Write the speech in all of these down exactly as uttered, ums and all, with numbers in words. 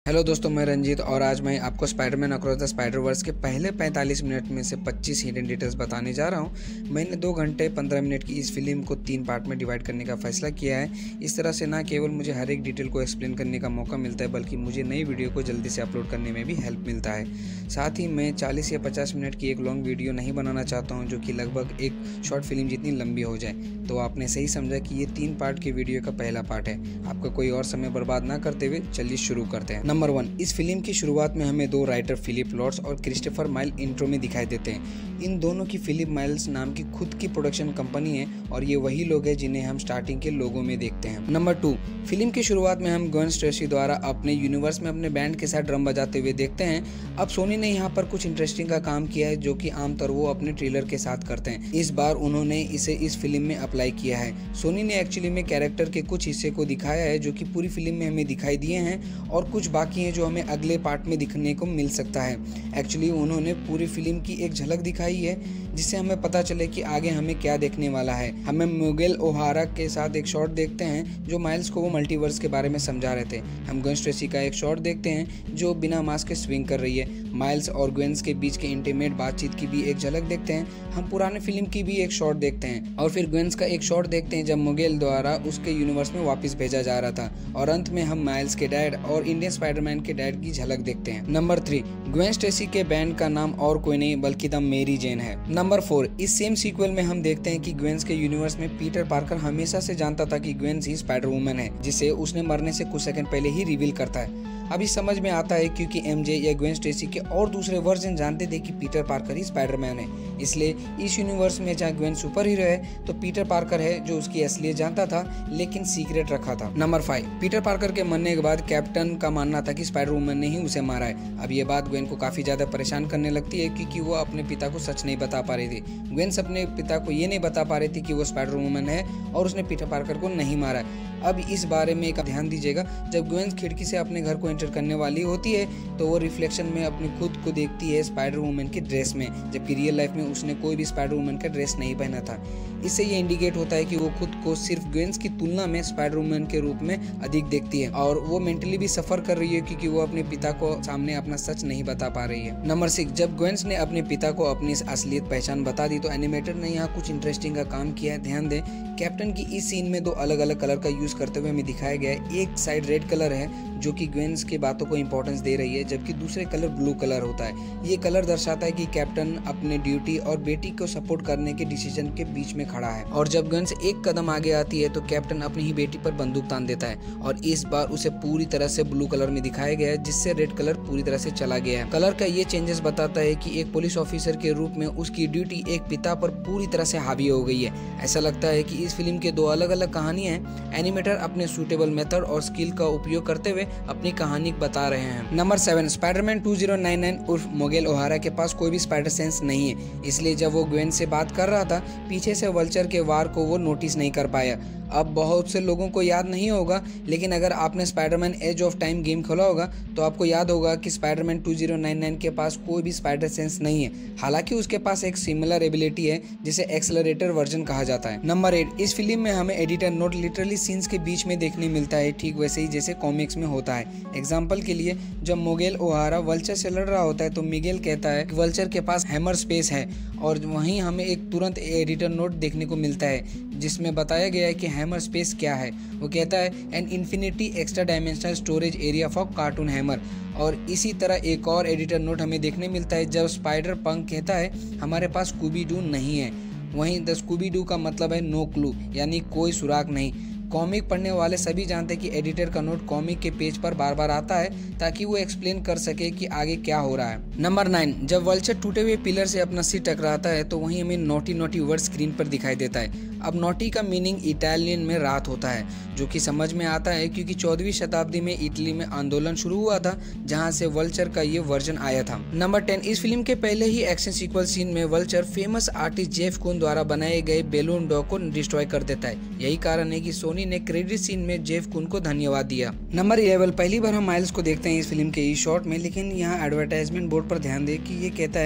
Hello दोस्तों, मैं रंजीत और आज मैं आपको Spiderman across the Spider Verse के पहले पैंतालीस मिनट में से पच्चीस हिडन डिटेल्स बताने जा रहा हूं। मैंने दो घंटे पंद्रह मिनट की इस फिल्म को तीन पार्ट में डिवाइड करने का फैसला किया है। इस तरह से ना केवल मुझे हर एक डिटेल को एक्सप्लेन करने का मौका मिलता है, बल्कि मुझे नई वीडियो को जल्दी से अपलोड करने में भी हेल्प मिलता है। साथ ही मैं चालीस या पचास मिनट की एक लॉन्ग वीडियो नहीं बनाना चाहता हूँ जो कि लगभग एक शॉर्ट फिल्म जितनी लंबी हो जाए। तो आपने सही समझा कि ये तीन पार्ट की वीडियो का पहला पार्ट है। आपका कोई और समय बर्बाद ना करते हुए चलिए शुरू करते हैं। नंबर वन, इस फिल्म की शुरुआत में हमें दो राइटर फिलिप लॉर्ड्स और क्रिस्टोफर माइल इंट्रो में दिखाई देते हैं। इन दोनों की फिलिप माइल्स नाम की खुद की प्रोडक्शन कंपनी है और ये वही लोग हैं जिन्हें हम स्टार्टिंग के लोगों में देखते हैं। नंबर टू, फिल्म की शुरुआत में हम ग्वेन स्टेसी द्वारा अपने यूनिवर्स में अपने बैंड के साथ ड्रम बजाते हुए देखते हैं। अब सोनी ने यहाँ पर कुछ इंटरेस्टिंग का काम किया है जो कि आमतौर वो अपने ट्रेलर के साथ करते हैं। इस बार उन्होंने इसे इस फिल्म में अप्लाई किया है। सोनी ने एक्चुअली में कैरेक्टर के कुछ हिस्से को दिखाया है जो कि पूरी फिल्म में हमें दिखाई दिए हैं और कुछ बाकी हैं जो हमें अगले पार्ट में दिखने को मिल सकता है। एक्चुअली उन्होंने पूरी फिल्म की एक झलक दिखाई है जिससे हमें पता चले कि आगे हमें क्या देखने वाला है। हमें मिगेल ओहारा के साथ एक शॉट देखते हैं जो माइल्स को वो मल्टीवर्स के बारे में समझा रहे थे। हम ग्वेन स्टेसी का एक शॉट देखते हैं जो बिना मास्क के स्विंग कर रही है। माइल्स और ग्वेन के बीच के इंटीमेट बातचीत की भी एक झलक देखते हैं। हम पुराने फिल्म की भी एक शॉट देखते हैं और फिर ग्वेन का एक शॉट देखते हैं जब मिगेल द्वारा उसके यूनिवर्स में वापस भेजा जा रहा था। और अंत में हम माइल्स के डैड और इंडियन स्पाइडरमैन के डैड की झलक देखते हैं। नंबर थ्री, ग्वेन स्टेसी के बैंड का नाम और कोई नहीं बल्कि द मेरी जेन है। नंबर फोर, इस सेम सीक्वल में हम देखते हैं कि ग्वेन के यूनिवर्स में पीटर पार्कर हमेशा से जानता था कि ग्वेन ही स्पाइडर वुमन है, जिसे उसने मरने से कुछ सेकंड पहले ही रिवील करता है। अभी समझ में आता है क्योंकि एमजे या ग्वेन स्टेसी के और दूसरे वर्जन जानते थे कि पीटर पार्कर ही स्पाइडरमैन है। इसलिए इस यूनिवर्स में जहाँ ग्वेन सुपर हीरो है तो पीटर पार्कर है जो उसकी असलियत जानता था लेकिन सीक्रेट रखा था। नंबर फाइव, पीटर पार्कर के मरने के बाद कैप्टन का मानना था कि स्पाइडर वुमन ने ही उसे मारा है। अब ये बात ग्वेन को काफी ज्यादा परेशान करने लगती है क्योंकि वो अपने पिता को सच नहीं बता पा रही थी। ग्वेन अपने पिता को ये नहीं बता पा रही थी कि वो स्पाइडर वुमन है और उसने पीटर पार्कर को नहीं मारा। अब इस बारे में एक ध्यान दीजिएगा, जब ग्वेन खिड़की से अपने घर को एंटर करने वाली होती है तो वो रिफ्लेक्शन में अपनी खुद को देखती है स्पाइडर वुमन की ड्रेस में, जबकि रियल लाइफ में उसने कोई भी स्पाइडर वुमन का ड्रेस नहीं पहना था। इससे ये इंडिकेट होता है कि वो खुद को सिर्फ ग्वेन की तुलना में स्पाइडर वुमन के रूप में अधिक देखती है और वो मेंटली भी सफर कर रही है क्योंकि वो अपने पिता को सामने अपना सच नहीं बता पा रही है। नंबर सिक्स, जब ग्वेन ने अपने पिता को अपनी असलियत पहचान बता दी तो एनिमेटर ने यहाँ कुछ इंटरेस्टिंग का काम किया है। ध्यान दें, कैप्टन की इस सीन में दो अलग अलग कलर का यूज करते हुए हमें दिखाया गया है। एक साइड रेड कलर है जो कि ग्वेन के बातों को इंपॉर्टेंस दे रही है, जबकि दूसरे कलर ब्लू कलर होता है। ये कलर दर्शाता है कि कैप्टन अपने ड्यूटी और बेटी को सपोर्ट करने के डिसीजन के बीच में खड़ा है। और जब ग्वेन एक कदम आगे आती है तो कैप्टन अपनी ही बेटी पर बंदूक तान देता है और इस बार उसे पूरी तरह से ब्लू कलर में दिखाया गया है जिससे रेड कलर पूरी तरह से चला गया है। कलर का ये चेंजेस बताता है कि एक पुलिस ऑफिसर के रूप में उसकी ड्यूटी एक पिता पर पूरी तरह से हावी हो गई है। ऐसा लगता है कि इस फिल्म के दो अलग अलग कहानियां हैं। एनिमेटर अपने सूटेबल मेथड और स्किल का उपयोग करते हुए अपनी कहानी बता रहे हैं। Number seven, Spiderman two thousand ninety nine उर्फ मिगेल ओहारा के पास कोई भी स्पाइडर सेंस नहीं है, इसलिए जब वो ग्वेन से बात कर रहा था पीछे से वल्चर के वार को वो नोटिस नहीं कर पाया। अब बहुत से लोगों को याद नहीं होगा, लेकिन अगर आपने Spiderman edge of time game खोला होगा तो आपको याद होगा कि Spiderman two thousand ninety nine के पास कोई भी स्पाइडर सेंस नहीं है। हालांकि उसके पास एक सिमिलर एबिलिटी है जिसे एक्सेलरेटर वर्जन कहा जाता है। नंबर एट, इस फिल्म में हमें एडिटर नोट लिटरली सीन्स के बीच में देखने मिलता है, ठीक वैसे ही जैसे कॉमिक्स में होता है। एग्जाम्पल के लिए, जब मिगेल ओहारा वल्चर से लड़ रहा होता है तो मिगेल कहता है कि वल्चर के पास हैमर स्पेस है और वहीं हमें एक तुरंत एडिटर नोट देखने को मिलता है जिसमें बताया गया है कि हैमर स्पेस क्या है। वो कहता है an infinity extra dimensional storage area for cartoon hammer. और इसी तरह एक और एडिटर नोट हमें देखने मिलता है जब स्पाइडर पंक कहता है हमारे पास स्कूबी डू नहीं है। वहीं द स्कूबी डू का मतलब है नो क्लू, यानी कोई सुराग नहीं। कॉमिक पढ़ने वाले सभी जानते हैं कि एडिटर का नोट कॉमिक के पेज पर बार बार आता है ताकि वो एक्सप्लेन कर सके कि आगे क्या हो रहा है। नंबर नाइन, जब वल्चर टूटे हुए पिलर से अपना सिर टकराता है तो वहीं हमें नोटी नोटी वर्ड स्क्रीन पर दिखाई देता है। अब नोटी का मीनिंग इटालियन में रात होता है, जो कि समझ में आता है क्योंकि चौदहवीं शताब्दी में इटली में आंदोलन शुरू हुआ था जहां से वल्चर का ये वर्जन आया था। नंबर टेन, इस फिल्म के पहले ही एक्शन सीक्वल सीन में vulture famous artist Jeff Koons द्वारा बनाए गए बेलून डॉग को डिस्ट्रॉय कर देता है। यही कारण है कि सोनी ने क्रेडिट सीन में जेफ कून को धन्यवाद दिया। नंबर इलेवन, पहली बार हम माइल्स को देखते हैं इस फिल्म के इस शॉट में, लेकिन यहाँ एडवर्टाइजमेंट बोर्ड पर ध्यान दें कि ये कहता है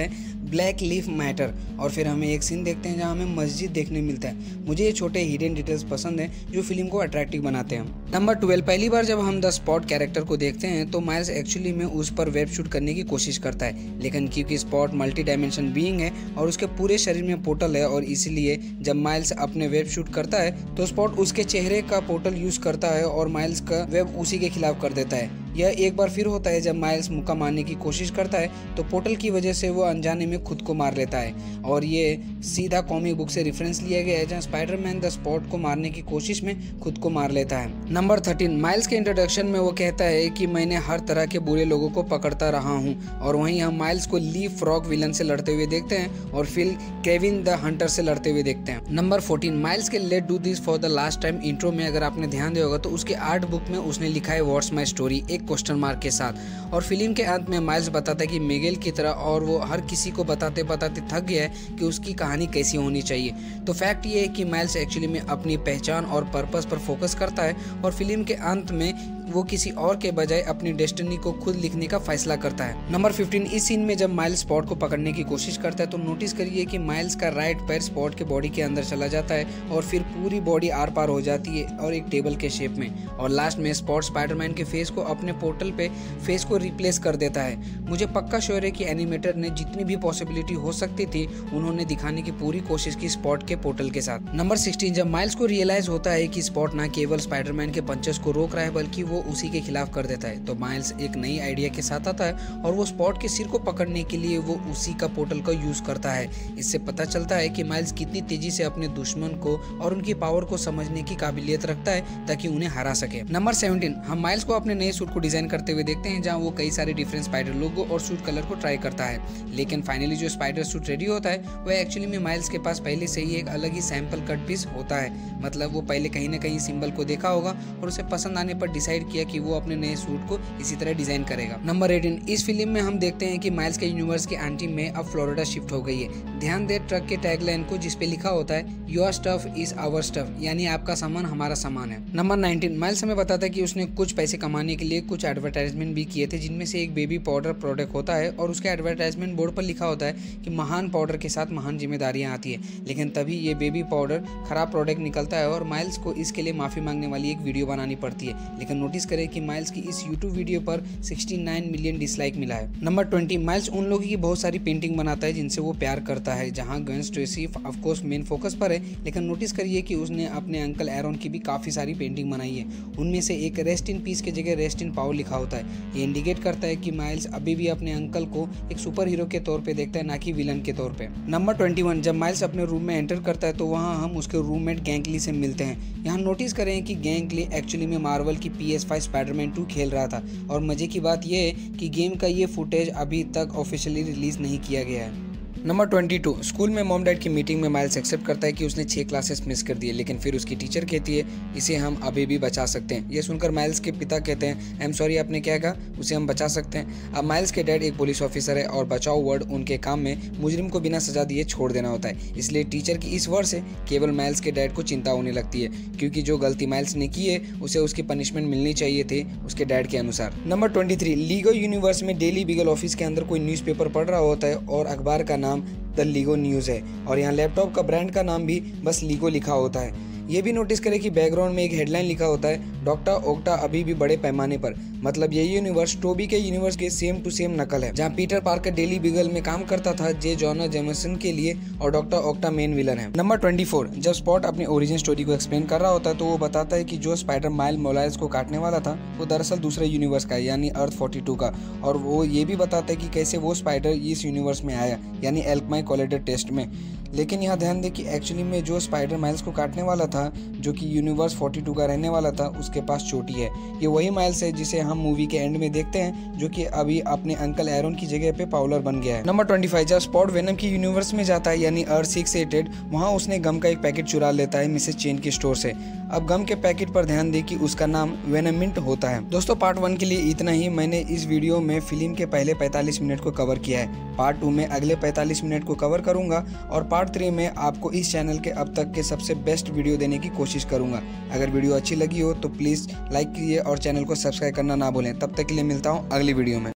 ब्लैक लीफ मैटर। और फिर हमें एक सीन देखते हैं जहाँ हमें मस्जिद देखने मिलता है। मुझे ये छोटे हिडन डिटेल्स पसंद हैं जो फिल्म को अट्रैक्टिव बनाते हैं। नंबर ट्वेल्व, पहली बार जब हम द स्पॉट कैरेक्टर को देखते हैं तो माइल्स एक्चुअली में उस पर वेब शूट करने की कोशिश करता है, लेकिन क्योंकि स्पॉट मल्टी डायमेंशन बीइंग है और उसके पूरे शरीर में पोर्टल है, और इसीलिए जब माइल्स अपने वेब शूट करता है तो स्पॉट उसके चेहरे का पोर्टल यूज करता है और माइल्स का वेब उसी के खिलाफ कर देता है। यह एक बार फिर होता है जब माइल्स मुक्का मारने की कोशिश करता है तो पोर्टल की वजह से वो अनजाने में खुद को मार लेता है, और ये सीधा कॉमिक बुक से रेफरेंस लिया गया है जहां स्पाइडरमैन द स्पॉट को मारने की कोशिश में खुद को मार लेता है। नंबर थर्टीन, माइल्स के इंट्रोडक्शन में वो कहता है कि मैंने हर तरह के बुरे लोगों को पकड़ता रहा हूँ, और वहीं हम माइल्स को ली फ्रॉग विलन से लड़ते हुए देखते हैं और फिर केविन द हंटर से लड़ते हुए देखते हैं। नंबर फोर्टीन, माइल्स के let do this for the last time intro में अगर आपने ध्यान दिया होगा तो उसके आर्ट बुक में उसने लिखा है व्हाट्स माई स्टोरी एक क्वेश्चन मार्क के साथ, और फिल्म के अंत में माइल्स बताता है कि मिगेल की तरह और वो हर किसी को बताते बताते थक गया है कि उसकी कहानी कैसी होनी चाहिए। तो फैक्ट ये है कि माइल्स एक्चुअली में अपनी पहचान और पर्पस पर फोकस करता है और फिल्म के अंत में वो किसी और के बजाय अपनी डेस्टिनी को खुद लिखने का फैसला करता है। नंबर फिफ्टीन, इस सीन में जब माइल्स स्पॉट को पकड़ने की कोशिश करता है तो नोटिस करिए कि माइल्स का राइट पैर स्पॉट के बॉडी के अंदर चला जाता है और फिर पूरी बॉडी आर पार हो जाती है और एक टेबल के शेप में, और लास्ट में स्पॉट स्पाइडरमैन के फेस को अपने पोर्टल पे फेस को रिप्लेस कर देता है। मुझे पक्का श्योर है कि एनिमेटर ने जितनी भी पॉसिबिलिटी हो सकती थी उन्होंने दिखाने की पूरी कोशिश की स्पॉट के पोर्टल के साथ। नंबर सिक्सटीन, जब माइल्स को रियलाइज होता है कि स्पॉट ना केवल स्पाइडरमैन के पंचेस को रोक रहा है बल्कि वो उसी के खिलाफ कर देता है, तो माइल्स एक नई आइडिया के साथ आता है और वो स्पॉट के सिर को पकड़ने के लिए वो उसी का पोर्टल का यूज करता है। इससे पता चलता है कि माइल्स कितनी तेजी से अपने दुश्मन को और उनकी पावर को समझने की काबिलियत रखता है ताकि उन्हें हरा सके। नंबर सेवनटीन, हम माइल्स को अपने नए सूट को डिजाइन करते हुए देखते हैं जहां वो कई सारे डिफरेंट स्पाइडर लोगो और सूट कलर को ट्राई करता है, लेकिन फाइनली जो स्पाइडर सूट रेडी होता है वो एक्चुअली में माइल्स के पास पहले से ही एक अलग ही सैंपल कट पीस होता है। मतलब वो पहले कहीं ना कहीं सिंबल को देखा होगा और उसे पसंद आने पर डिसाइड किया कि वो अपने नए सूट को इसी तरह डिजाइन करेगा। नंबर एटीन, इस फिल्म में हम देखते हैं कि माइल्स के यूनिवर्स की एंटी में अब फ्लोरिडा शिफ्ट हो गई है। ध्यान दे ट्रक के टैगलाइन को जिसपे लिखा होता है your stuff is our stuff, यानी आपका सामान हमारा सामान है। नंबर नाइनटीन, माइल्स हमें बताता है कि उसने कुछ पैसे कमाने के लिए कुछ एडवर्टाइजमेंट भी किए थे जिनमें से एक बेबी पाउडर प्रोडक्ट होता है और उसके एडवर्टाइजमेंट बोर्ड पर लिखा होता है कि महान पाउडर के साथ महान जिम्मेदारियां आती है, लेकिन तभी ये बेबी पाउडर खराब प्रोडक्ट निकलता है और माइल्स को इसके लिए माफी मांगने वाली एक वीडियो बनानी पड़ती है। लेकिन नोटिस करें कि माइल्स की इस यूट्यूब वीडियो पर उनहत्तर मिलियन डिसलाइक मिला है। नंबर ट्वेंटी, माइल्स उन लोगों की बहुत सारी पेंटिंग बनाता है जिनसे वो प्यार करता है, जहां Gwen Stacy of course main focus पर है, लेकिन नोटिस करिए कि उसने अपने अंकल एरोन की भी काफी सारी पेंटिंग बनाई है। उनमें से एक रेस्ट इन पीस की जगह रेस्ट इन पावर लिखा होता है। ये इंडिकेट करता है कि माइल्स अभी भी अपने अंकल को एक सुपर हीरो के तौर पे देखता है, ना कि विलन के तौर पे। नंबर ट्वेंटी वन, जब माइल्स अपने रूम में एंटर करता है तो वहाँ हम उसके रूममेट गैंग ली से मिलते हैं। यहाँ नोटिस करें कि गैंग ली एक्चुअली में मार्वल की P S five Spiderman two खेल रहा था, और मजे की बात यह है कि गेम का ये फुटेज अभी तक ऑफिशियली रिलीज नहीं किया गया है। नंबर ट्वेंटी टू, स्कूल में मॉम डैड की मीटिंग में माइल्स एक्सेप्ट करता है कि उसने छह क्लासेस मिस कर दिए, लेकिन फिर उसकी टीचर कहती है इसे हम अभी भी बचा सकते हैं। ये सुनकर माइल्स के पिता कहते हैं आई एम सॉरी, आपने क्या कहा, उसे हम बचा सकते हैं। अब माइल्स के डैड एक पुलिस ऑफिसर है और बचाओ वर्ड उनके काम में मुजरिम को बिना सजा दिए छोड़ देना होता है, इसलिए टीचर की इस वर्ड से केवल माइल्स के डैड को चिंता होने लगती है, क्योंकि जो गलती माइल्स ने की है उसे उसकी पनिशमेंट मिलनी चाहिए थे उसके डैड के अनुसार। Number twenty three, Lego universe में डेली बीगल ऑफिस के अंदर कोई न्यूज़पेपर पढ़ रहा होता है और अखबार का नाम द लीगो न्यूज़ है, और यहाँ लैपटॉप का ब्रांड का नाम भी बस लीगो लिखा होता है। ये भी नोटिस करें कि बैकग्राउंड में एक हेडलाइन लिखा होता है डॉक्टर ओक्टा अभी भी बड़े पैमाने पर, मतलब ये यूनिवर्स टोबी के यूनिवर्स के सेम टू सेम नकल है, जहाँ पीटर पार्कर डेली बीगल में काम करता था जे जॉना जेमसन के लिए और डॉक्टर ओक्टा मेन विलन है। नंबर ट्वेंटी फोर, जब स्पॉट अपनी ओरिजिन स्टोरी को एक्सप्लेन कर रहा होता है तो वो बताता है कि जो स्पाइडर माइल मोलाइस को काटने वाला था वो दरअसल दूसरे यूनिवर्स का है, यानी अर्थ फोर्टी टू का, और वो ये भी बताता है कि कैसे वो स्पाइडर इस यूनिवर्स में आया, यानी एल्कमाई कोलिडर टेस्ट में। लेकिन यहाँ ध्यान दें कि एक्चुअली में जो स्पाइडर माइल्स को काटने वाला था, जो कि यूनिवर्स फोर्टी टू का रहने वाला था, उसके पास चोटी है। ये वही माइल्स है जिसे हम मूवी के एंड में देखते हैं, जो कि अभी अपने अंकल एरोन की जगह पे पाउलर बन गया है। नंबर ट्वेंटी फाइव, जब स्पॉट वेनम की यूनिवर्स में जाता है यानी अर्थ सिक्स एट एट, वहाँ उसने गम का एक पैकेट चुरा लेता है मिसेस चेन के स्टोर से। अब गम के पैकेट पर ध्यान दें कि उसका नाम वेनमिंट होता है। दोस्तों, पार्ट वन के लिए इतना ही। मैंने इस वीडियो में फिल्म के पहले पैंतालीस मिनट को कवर किया है। पार्ट टू में अगले पैंतालीस मिनट को कवर करूंगा और पार्ट थ्री में आपको इस चैनल के अब तक के सबसे बेस्ट वीडियो देने की कोशिश करूंगा। अगर वीडियो अच्छी लगी हो तो प्लीज़ लाइक कीजिए और चैनल को सब्सक्राइब करना ना भूलें। तब तक के लिए मिलता हूँ अगली वीडियो में।